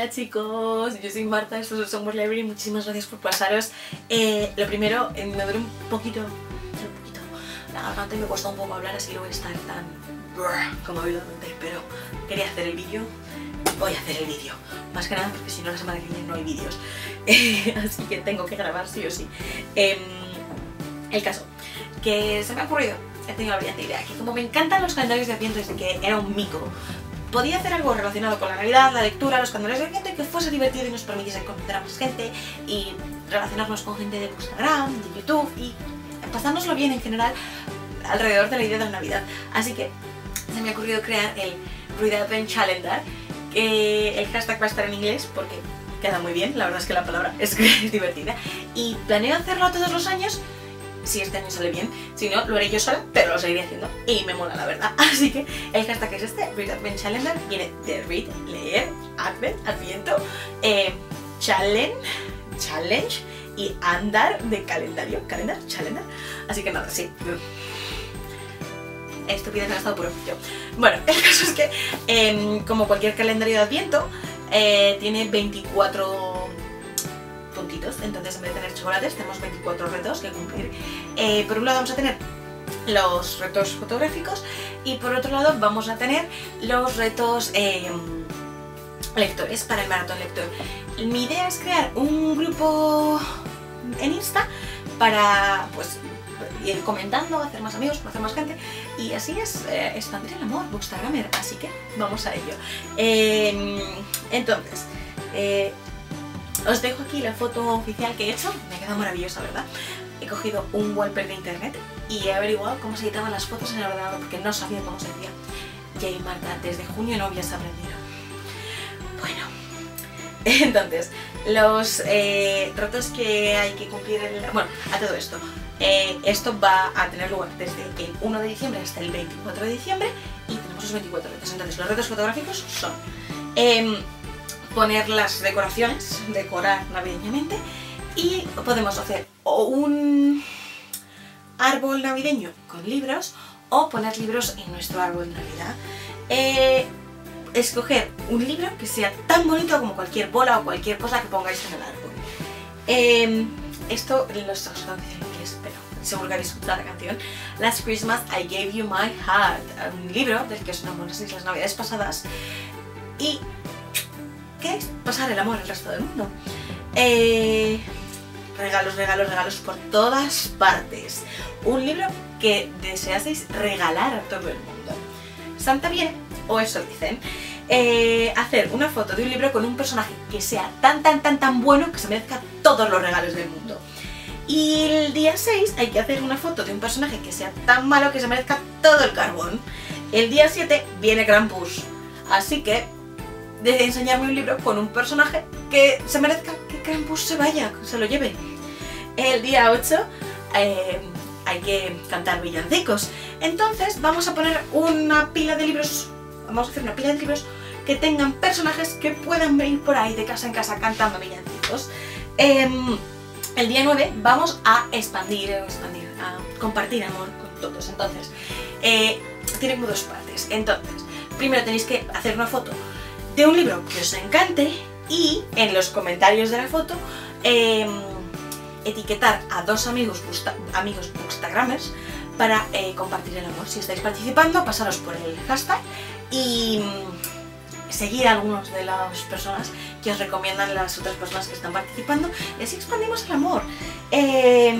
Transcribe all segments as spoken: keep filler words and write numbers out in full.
Hola chicos, yo soy Marta, estos es Somos Library, muchísimas gracias por pasaros. Eh, lo primero, eh, me duele un poquito, un poquito la garganta y me cuesta un poco hablar, así que no voy a estar tan como habitualmente, pero quería hacer el vídeo, voy a hacer el vídeo. Más que nada porque si no la semana que viene no hay vídeos, eh, así que tengo que grabar sí o sí. Eh, el caso, que se me ha ocurrido, he tenido la brillante idea, que como me encantan los calendarios de Adviento desde que era un mico, podía hacer algo relacionado con la Navidad, la lectura, los calendarios de Adviento y que fuese divertido y nos permitiese conocer a más gente y relacionarnos con gente de Instagram, de YouTube y pasárnoslo bien en general alrededor de la idea de la Navidad. Así que se me ha ocurrido crear el Read Advent Calendar, que el hashtag va a estar en inglés porque queda muy bien, la verdad es que la palabra es, es divertida y planeo hacerlo todos los años. Si este año sale bien, si no, lo haré yo sola, pero lo seguiré haciendo y me mola la verdad. Así que el hashtag es este, Read Advent Calendar, viene de read, leer, Advent, Adviento, eh, challenge, challenge y andar de calendario, calendar, calendar. Así que nada, sí. Estupidez en estado puro, yo. Bueno, el caso es que, eh, como cualquier calendario de Adviento, eh, tiene veinticuatro puntitos, entonces en vez de tener chocolates tenemos veinticuatro retos que cumplir. Eh, por un lado vamos a tener los retos fotográficos y por otro lado vamos a tener los retos eh, lectores para el maratón lector. Mi idea es crear un grupo en Insta para pues ir comentando, hacer más amigos, conocer más gente y así es eh, expandir el amor bookstagrammer, así que vamos a ello. Eh, entonces, eh, os dejo aquí la foto oficial que he hecho, me queda maravillosa, ¿verdad? He cogido un wallpaper de internet y he averiguado cómo se editaban las fotos en el ordenador porque no sabía cómo se hacía. Jay Marta, desde junio no habías aprendido. Bueno, entonces, los eh, retos que hay que cumplir, el, bueno, a todo esto, eh, esto va a tener lugar desde el uno de diciembre hasta el veinticuatro de diciembre y tenemos los veinticuatro retos. Entonces, los retos fotográficos son Eh, poner las decoraciones, decorar navideñamente y podemos hacer o un árbol navideño con libros o poner libros en nuestro árbol de Navidad. Eh, escoger un libro que sea tan bonito como cualquier bola o cualquier cosa que pongáis en el árbol. Eh, esto lo estamos haciendo en inglés, pero seguro que habéis escuchado la canción. Last Christmas I Gave You My Heart, un libro del que os enamoré las navidades pasadas y ¿qué es? Pasar el amor al resto del mundo. Eh, regalos, regalos, regalos por todas partes. Un libro que deseaseis regalar a todo el mundo. Santa viene, o eso dicen, eh, hacer una foto de un libro con un personaje que sea tan, tan, tan, tan bueno que se merezca todos los regalos del mundo. Y el día seis hay que hacer una foto de un personaje que sea tan malo que se merezca todo el carbón. El día siete viene Krampus. Así que de enseñarme un libro con un personaje que se merezca que Krampus se vaya, que se lo lleve. El día ocho eh, hay que cantar villancicos. Entonces vamos a poner una pila de libros, vamos a hacer una pila de libros que tengan personajes que puedan venir por ahí de casa en casa cantando villancicos. Eh, el día nueve vamos a expandir, expandir, a compartir amor con todos. Entonces, eh, tiene como dos partes. Entonces, primero tenéis que hacer una foto de un libro que os encante y en los comentarios de la foto eh, etiquetar a dos amigos, amigos bookstagrammers para eh, compartir el amor. Si estáis participando, pasaros por el hashtag y seguir a algunas de las personas que os recomiendan las otras personas que están participando y así expandimos el amor. Eh,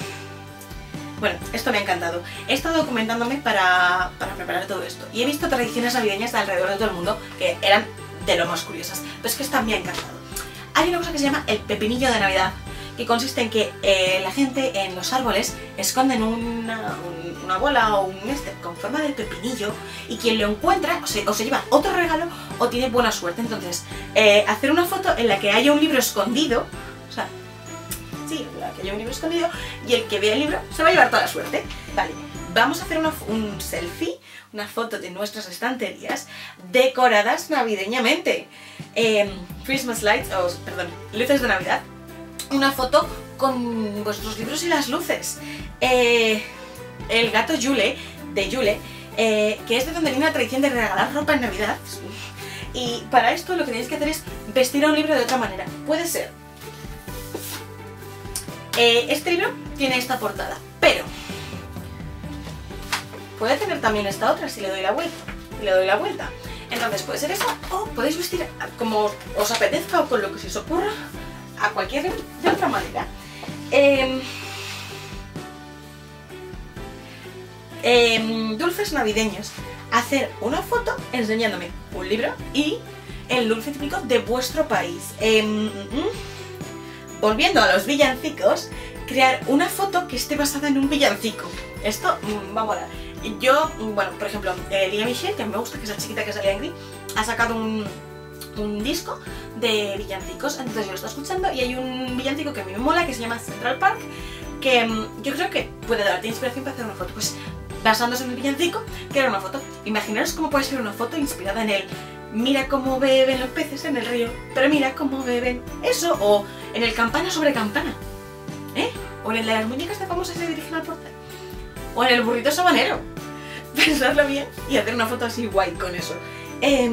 Bueno, esto me ha encantado. He estado documentándome para, para preparar todo esto y he visto tradiciones navideñas de alrededor de todo el mundo que eran de lo más curiosas, pero es que esta me ha encantado. Hay una cosa que se llama el pepinillo de Navidad, que consiste en que eh, la gente en los árboles esconden una, un, una bola o un este con forma de pepinillo y quien lo encuentra o se, o se lleva otro regalo o tiene buena suerte. Entonces, eh, hacer una foto en la que haya un libro escondido, o sea, sí, la que haya un libro escondido y el que vea el libro se va a llevar toda la suerte. Vale, vamos a hacer una, un selfie, una foto de nuestras estanterías decoradas navideñamente. Eh, Christmas lights, o oh, perdón, luces de Navidad. Una foto con vuestros libros y las luces. Eh, el gato Yule, de Yule, eh, que es de donde viene la tradición de regalar ropa en Navidad. Y para esto lo que tenéis que hacer es vestir a un libro de otra manera. Puede ser. Eh, este libro tiene esta portada, pero puede tener también esta otra si le doy la vuelta. Y le doy la vuelta. Entonces puede ser esa, o podéis vestir como os apetezca o con lo que se os ocurra a cualquier de otra manera. Eh, eh, dulces navideños. Hacer una foto enseñándome un libro y el dulce típico de vuestro país. Eh, mm, volviendo a los villancicos, crear una foto que esté basada en un villancico. Esto mm, va a molar. Yo, bueno, por ejemplo, eh, Lía Michelle, que a mí me gusta, que es la chiquita que salía en Glee, ha sacado un, un disco de villancicos, entonces yo lo estoy escuchando y hay un villancico que a mí me mola, que se llama Central Park, que um, yo creo que puede darte inspiración para hacer una foto. Pues basándose en el villancico, crear una foto. Imaginaros cómo puede ser una foto inspirada en el mira cómo beben los peces en el río, pero mira cómo beben eso, o en el campana sobre campana, ¿eh? O en el de las muñecas de famosas se dirigen al portal, o en el burrito sabanero. Pensadlo bien y hacer una foto así guay con eso. Eh,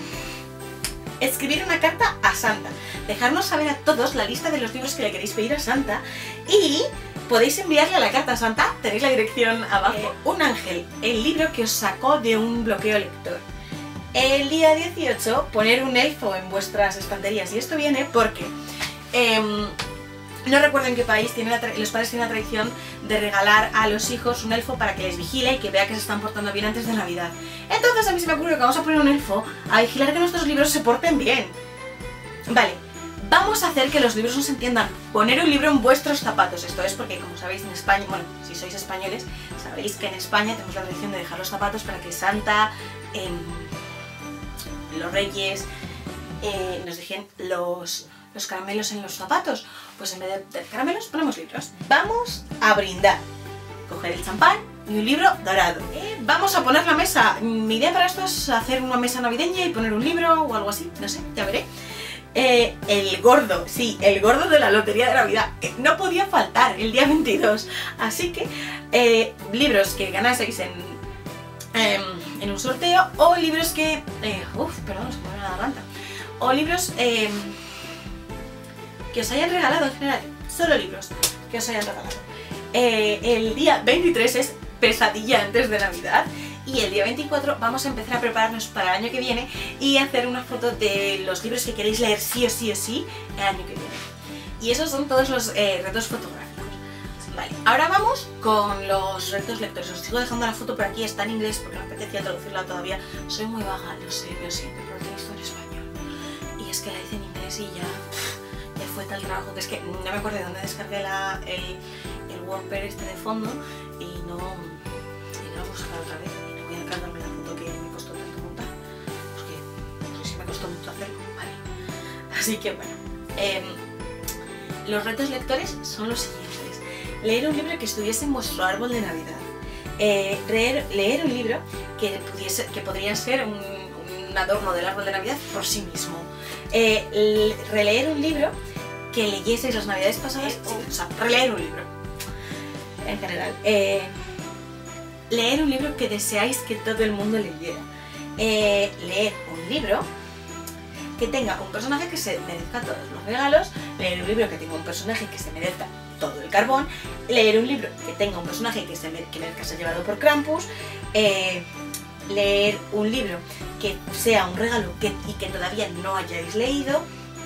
escribir una carta a Santa. Dejarnos saber a todos la lista de los libros que le queréis pedir a Santa y podéis enviarle a la carta a Santa, tenéis la dirección abajo. Eh, un ángel, el libro que os sacó de un bloqueo lector. El día dieciocho, poner un elfo en vuestras estanterías. Y esto viene porque... Eh, no recuerdo en qué país tiene la los padres tienen la tradición de regalar a los hijos un elfo para que les vigile y que vea que se están portando bien antes de Navidad. Entonces a mí se me ocurrió que vamos a poner un elfo a vigilar que nuestros libros se porten bien. Vale, vamos a hacer que los libros nos entiendan. Poner un libro en vuestros zapatos. Esto es porque, como sabéis, en España, bueno, si sois españoles, sabéis que en España tenemos la tradición de dejar los zapatos para que Santa, eh, los reyes, eh, nos dejen los... los caramelos en los zapatos. Pues en vez de, de caramelos ponemos libros. Vamos a brindar. Coger el champán y un libro dorado. Eh, vamos a poner la mesa. Mi idea para esto es hacer una mesa navideña y poner un libro o algo así. No sé, ya veré. Eh, el gordo, sí, el gordo de la lotería de Navidad. Eh, no podía faltar el día veintidós. Así que eh, libros que ganaseis en, eh, en un sorteo, o libros que... Eh, uf, perdón, se me pone la garganta. O libros... Eh, que os hayan regalado en general, solo libros que os hayan regalado. Eh, el día veintitrés es pesadilla antes de Navidad y el día veinticuatro vamos a empezar a prepararnos para el año que viene y hacer una foto de los libros que queréis leer sí o sí o sí el año que viene. Y esos son todos los eh, retos fotográficos. Vale, ahora vamos con los retos lectores. Os sigo dejando la foto por aquí, está en inglés porque me apetecía traducirla todavía. Soy muy vaga, lo sé, lo siento, pero tenéis todo en español. Y es que la hice en inglés y ya... ya fue tal trabajo que es que no me acuerdo de dónde descargué la, el, el WordPad este de fondo y no, y no lo buscar otra vez y no voy a cargarme la foto que me costó tanto montar porque no sé si me costó mucho hacerlo, vale. Así que bueno, eh, los retos lectores son los siguientes: leer un libro que estuviese en vuestro árbol de Navidad, eh, leer, leer un libro que, pudiese, que podría ser un, un adorno del árbol de Navidad por sí mismo. Eh, releer un libro que leyeseis las navidades pasadas, o, o sea, releer un libro en general. Eh, leer un libro que deseáis que todo el mundo leyera. Eh, leer un libro que tenga un personaje que se merezca todos los regalos. Leer un libro que tenga un personaje que se merezca todo el carbón. Leer un libro que tenga un personaje que, se mere que merezca ser llevado por Krampus. Eh, leer un libro que sea un regalo que, y que todavía no hayáis leído,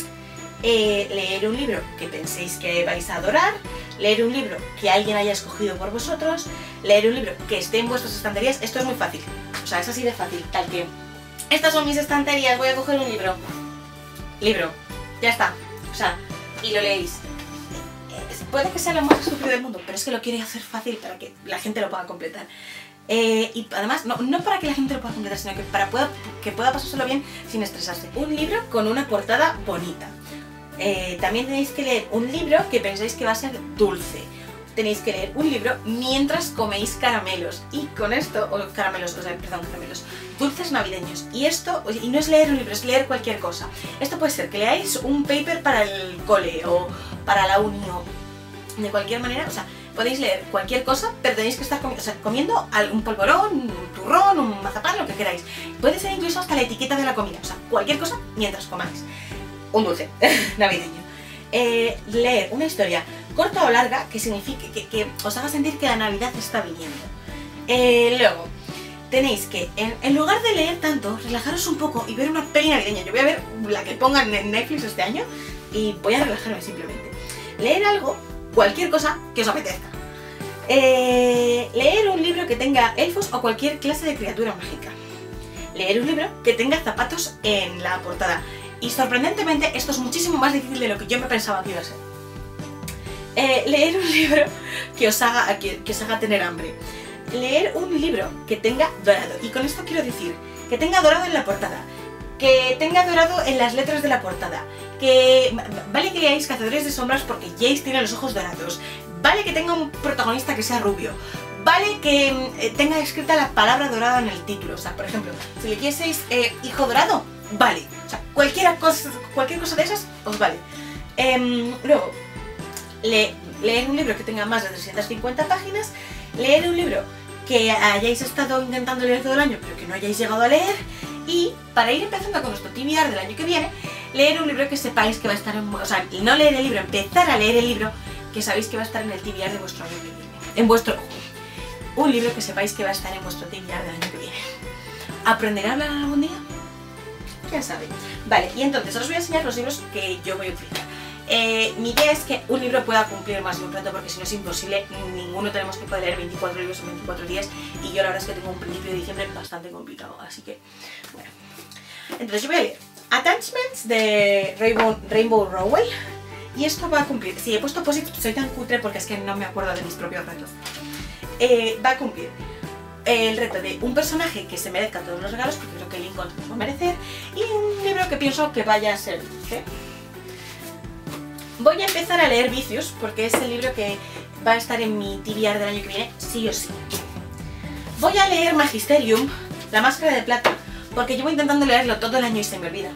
eh, leer un libro que penséis que vais a adorar, leer un libro que alguien haya escogido por vosotros, leer un libro que esté en vuestras estanterías. Esto es muy fácil, o sea, es así de fácil, tal que estas son mis estanterías, voy a coger un libro, libro, ya está, o sea, y lo leéis. Puede que sea lo más estúpido del mundo, pero es que lo quiero hacer fácil para que la gente lo pueda completar. Eh, y además, no, no para que la gente lo pueda completar, sino que para pueda, que pueda pasárselo bien sin estresarse. Un libro con una portada bonita. Eh, también tenéis que leer un libro que pensáis que va a ser dulce. Tenéis que leer un libro mientras coméis caramelos. Y con esto, o caramelos, o sea, perdón, caramelos, dulces navideños. Y esto, y no es leer un libro, es leer cualquier cosa. Esto puede ser que leáis un paper para el cole o para la uni o de cualquier manera, o sea, podéis leer cualquier cosa, pero tenéis que estar comi o sea, comiendo un polvorón, un turrón, un mazapán, lo que queráis. Puede ser incluso hasta la etiqueta de la comida, o sea, cualquier cosa mientras comáis. un dulce navideño. Eh, leer una historia corta o larga que signifique que, que os haga sentir que la Navidad está viniendo. Eh, luego, tenéis que, en, en lugar de leer tanto, relajaros un poco y ver una peli navideña. Yo voy a ver la que pongan en Netflix este año y voy a relajarme simplemente. Leer algo, cualquier cosa que os apetezca. Eh, leer un libro que tenga elfos o cualquier clase de criatura mágica. Leer un libro que tenga zapatos en la portada. Y sorprendentemente esto es muchísimo más difícil de lo que yo me pensaba que iba a ser. Eh, leer un libro que os, haga, que, que os haga tener hambre. Leer un libro que tenga dorado. Y con esto quiero decir que tenga dorado en la portada. Que tenga dorado en las letras de la portada. Que vale que leáis Cazadores de Sombras porque Jace tiene los ojos dorados. Vale que tenga un protagonista que sea rubio. Vale que eh, tenga escrita la palabra dorada en el título. O sea, por ejemplo, si le quieseis eh, hijo dorado, vale. O sea, cualquier cosa, cualquier cosa de esas, os vale. Eh, luego, le, leer un libro que tenga más de trescientas cincuenta páginas. Leer un libro que hayáis estado intentando leer todo el año, pero que no hayáis llegado a leer. Y, para ir empezando con nuestro T B R del año que viene, leer un libro que sepáis que va a estar en... O sea, no leer el libro, empezar a leer el libro que sabéis que va a estar en el T B R de vuestro año que viene. En vuestro... Un libro que sepáis que va a estar en vuestro T B R del año que viene. ¿Aprender a hablar algún día? ¿Quién sabe? Vale, y entonces os voy a enseñar los libros que yo voy a utilizar. Eh, mi idea es que un libro pueda cumplir más de un reto porque si no es imposible, ninguno tenemos que poder leer veinticuatro libros en veinticuatro días y yo la verdad es que tengo un principio de diciembre bastante complicado, así que bueno. Entonces yo voy a leer Attachments de Rainbow, Rainbow Rowell y esto va a cumplir, si he puesto posit soy tan cutre porque es que no me acuerdo de mis propios retos. Eh, va a cumplir el reto de un personaje que se merezca todos los regalos porque creo que Lincoln lo va a merecer y un libro que pienso que vaya a ser dulce. Voy a empezar a leer Vicious porque es el libro que va a estar en mi T B R del año que viene, sí o sí. Voy a leer Magisterium, la máscara de plata, porque llevo intentando leerlo todo el año y se me olvida.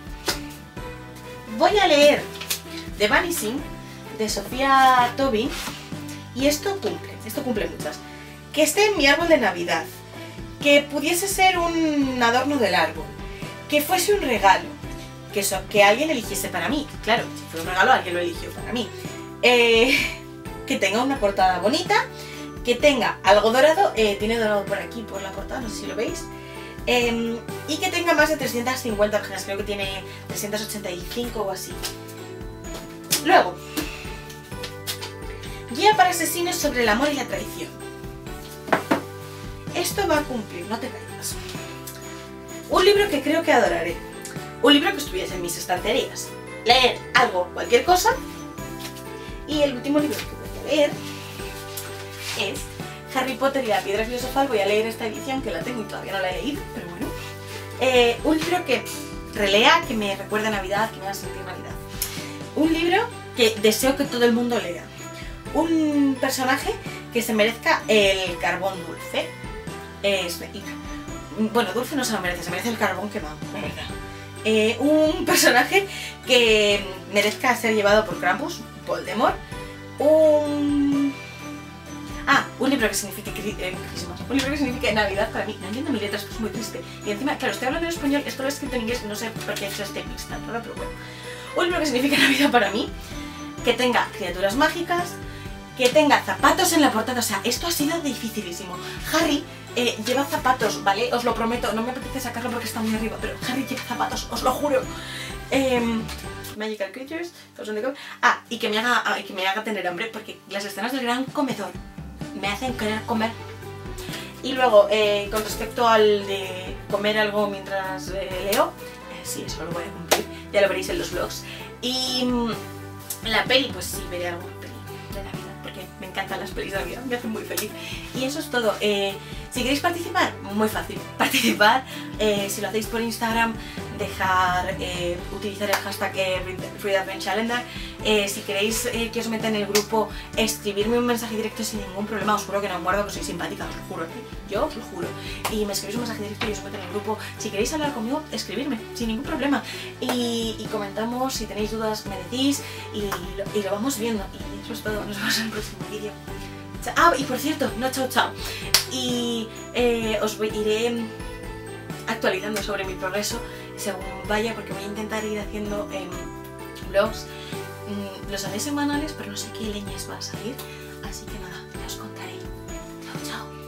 Voy a leer The Vanishing, de Sofía Tobin, y esto cumple, esto cumple muchas. Que esté en mi árbol de Navidad, que pudiese ser un adorno del árbol, que fuese un regalo, que, eso, que alguien eligiese para mí. Claro, si fue un regalo, alguien lo eligió para mí. Eh, que tenga una portada bonita, que tenga algo dorado, eh, tiene dorado por aquí, por la portada, no sé si lo veis. Eh, y que tenga más de trescientas cincuenta páginas, creo que tiene trescientas ochenta y cinco o así. Luego, guía para asesinos sobre el amor y la traición. Esto va a cumplir, no te caigas. Un libro que creo que adoraré. Un libro que estuviese en mis estanterías. Leer algo, cualquier cosa. Y el último libro que voy a leer es Harry Potter y la Piedra Filosofal. Voy a leer esta edición que la tengo y todavía no la he leído, pero bueno. Eh, un libro que relea, que me recuerda a Navidad, que me haga sentir Navidad. Un libro que deseo que todo el mundo lea. Un personaje que se merezca el carbón dulce. Es, bueno, dulce no se lo merece, se merece el carbón quemado, la verdad. Eh, un personaje que merezca ser llevado por Krampus, Voldemort. Un... Ah, un libro que signifique eh, Christmas. Un libro que signifique Navidad para mí. No entiendo mi letra, esto es muy triste. Y encima, claro, estoy hablando en español, esto lo he escrito en inglés, no sé por qué he hecho este mix tan raro, pero bueno. Un libro que signifique Navidad para mí, que tenga criaturas mágicas, que tenga zapatos en la portada. O sea, esto ha sido dificilísimo. Harry eh, lleva zapatos, ¿vale? Os lo prometo, no me apetece sacarlo porque está muy arriba, pero Harry lleva zapatos, os lo juro. Eh, Magical Creatures, ah, y que me haga, ah, que me haga tener hambre, porque las escenas del gran comedor me hacen querer comer. Y luego, eh, con respecto al de comer algo mientras eh, leo, eh, sí, eso lo voy a cumplir, ya lo veréis en los vlogs. Y mmm, la peli, pues sí, veré alguna peli de Navidad, porque me encantan las pelis de Navidad, me hacen muy feliz. Y eso es todo. Eh, si queréis participar, muy fácil, participar, eh, si lo hacéis por Instagram, dejar, eh, utilizar el hashtag eh, Free Advent Calendar. Eh, si queréis eh, que os meta en el grupo, escribirme un mensaje directo sin ningún problema. Os juro que no muerdo, que soy simpática, os lo juro, yo os lo juro. Y me escribís un mensaje directo y os meto en el grupo. Si queréis hablar conmigo, escribirme, sin ningún problema. Y, y comentamos, si tenéis dudas, me decís y lo, y lo vamos viendo. Y eso es todo, nos vemos en el próximo vídeo. Ah, y por cierto, no chao chao. Y eh, os voy, iré actualizando sobre mi progreso según vaya, porque voy a intentar ir haciendo eh, vlogs. Mmm, los haré semanales, pero no sé qué leñas va a salir. Así que nada, ya os contaré. Chao, chao.